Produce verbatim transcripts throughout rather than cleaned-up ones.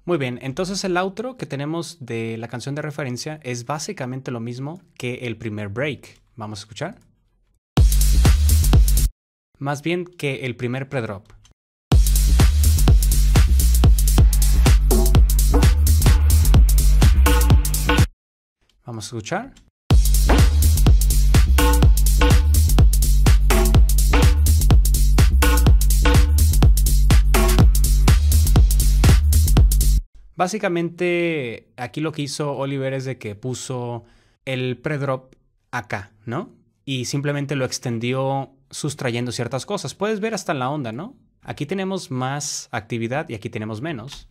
Muy bien, entonces el outro que tenemos de la canción de referencia es básicamente lo mismo que el primer break. Vamos a escuchar. Más bien que el primer pre-drop. Vamos a escuchar. Básicamente, aquí lo que hizo Oliver es de que puso el pre-drop acá, ¿no? Y simplemente lo extendió sustrayendo ciertas cosas. Puedes ver hasta la onda, ¿no? Aquí tenemos más actividad y aquí tenemos menos.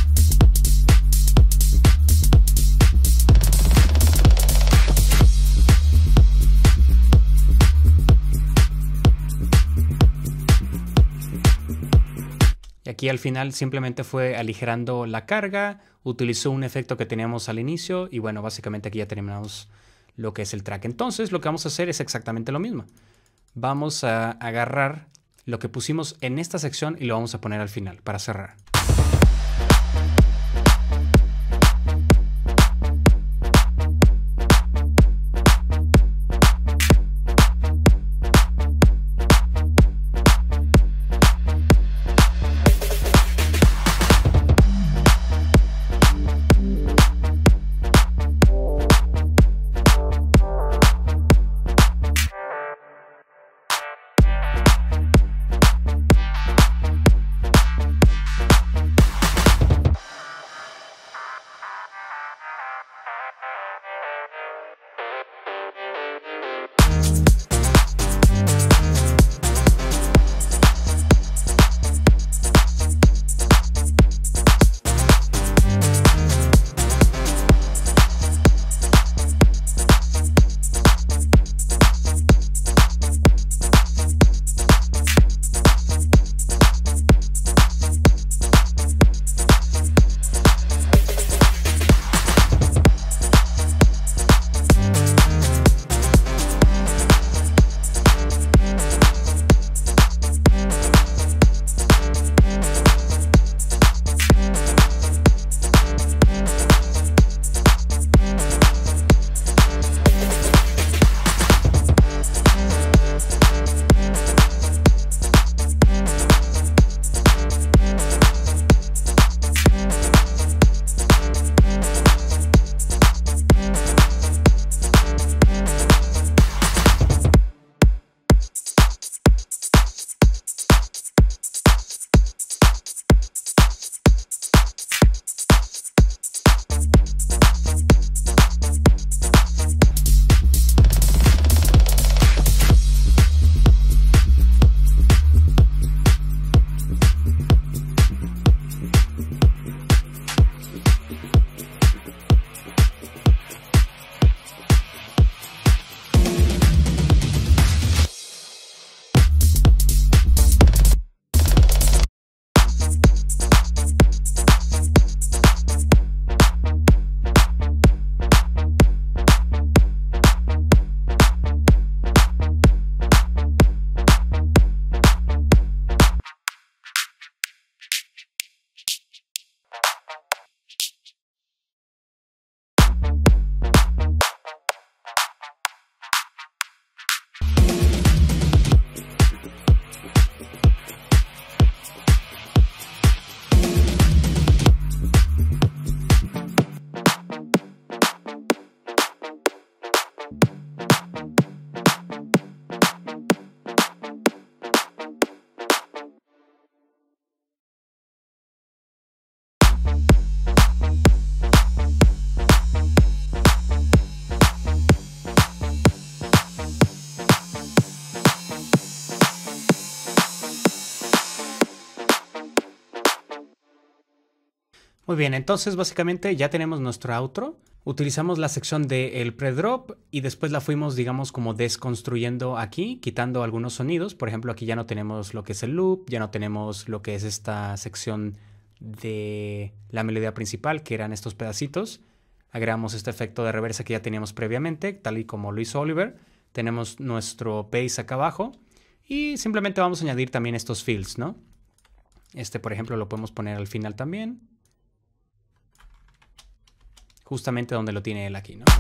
Y aquí al final simplemente fue aligerando la carga, utilizó un efecto que teníamos al inicio y bueno, básicamente aquí ya terminamos lo que es el track. Entonces lo que vamos a hacer es exactamente lo mismo. Vamos a agarrar lo que pusimos en esta sección y lo vamos a poner al final para cerrar. Muy bien, entonces básicamente ya tenemos nuestro outro. Utilizamos la sección del pre-drop y después la fuimos, digamos, como desconstruyendo aquí, quitando algunos sonidos. Por ejemplo, aquí ya no tenemos lo que es el loop, ya no tenemos lo que es esta sección de la melodía principal, que eran estos pedacitos. Agregamos este efecto de reversa que ya teníamos previamente, tal y como lo hizo Oliver. Tenemos nuestro bass acá abajo y simplemente vamos a añadir también estos fills, ¿no? Este, por ejemplo, lo podemos poner al final también. justamente donde lo tiene él aquí, ¿no?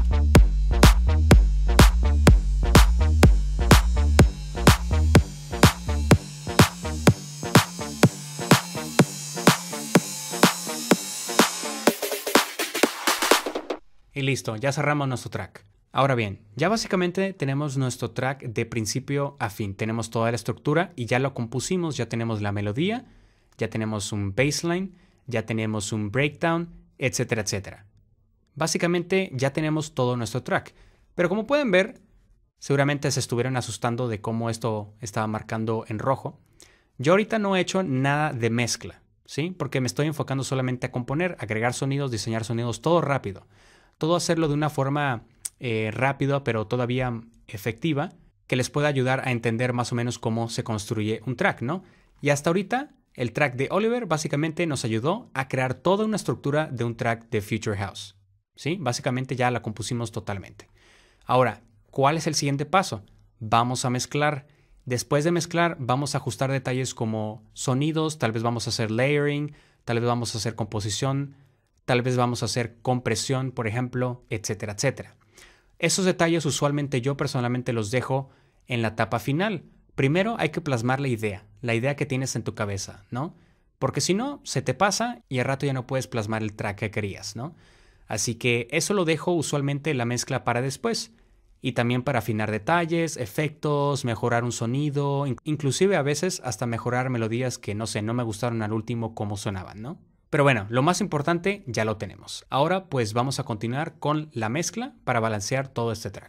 Y listo, ya cerramos nuestro track. Ahora bien, ya básicamente tenemos nuestro track de principio a fin. Tenemos toda la estructura y ya lo compusimos, ya tenemos la melodía, ya tenemos un bassline, ya tenemos un breakdown, etcétera, etcétera. Básicamente ya tenemos todo nuestro track. Pero como pueden ver, seguramente se estuvieron asustando de cómo esto estaba marcando en rojo. Yo ahorita no he hecho nada de mezcla, ¿sí? Porque me estoy enfocando solamente a componer, agregar sonidos, diseñar sonidos, todo rápido. Todo hacerlo de una forma eh, rápida, pero todavía efectiva, que les pueda ayudar a entender más o menos cómo se construye un track, ¿no? Y hasta ahorita, el track de Oliver básicamente nos ayudó a crear toda una estructura de un track de Future House, ¿sí? Básicamente ya la compusimos totalmente. Ahora, ¿cuál es el siguiente paso? Vamos a mezclar. Después de mezclar, vamos a ajustar detalles como sonidos, tal vez vamos a hacer layering, tal vez vamos a hacer composición, tal vez vamos a hacer compresión, por ejemplo, etcétera, etcétera. Esos detalles usualmente yo personalmente los dejo en la etapa final. Primero hay que plasmar la idea, la idea que tienes en tu cabeza, ¿no? Porque si no, se te pasa y al rato ya no puedes plasmar el track que querías, ¿no? Así que eso lo dejo usualmente en la mezcla para después. Y también para afinar detalles, efectos, mejorar un sonido, inclusive a veces hasta mejorar melodías que, no sé, no me gustaron al último cómo sonaban, ¿no? Pero bueno, lo más importante ya lo tenemos. Ahora pues vamos a continuar con la mezcla para balancear todo este track.